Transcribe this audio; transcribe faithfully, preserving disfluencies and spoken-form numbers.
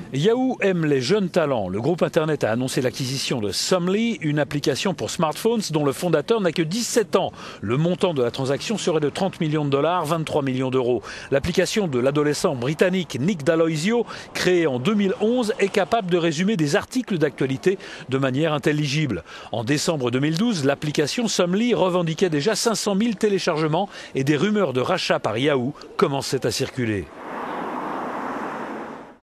Yahoo aime les jeunes talents. Le groupe Internet a annoncé l'acquisition de Somely, une application pour smartphones dont le fondateur n'a que dix-sept ans. Le montant de la transaction serait de trente millions de dollars, vingt-trois millions d'euros. L'application de l'adolescent britannique Nick D'Aloisio, créée en deux mille onze, est capable de résumer des articles d'actualité de manière intelligible. En décembre deux mille douze, l'application Somely revendiquait déjà cinq cent mille téléchargements et des rumeurs de rachat par Yahoo commençaient à circuler.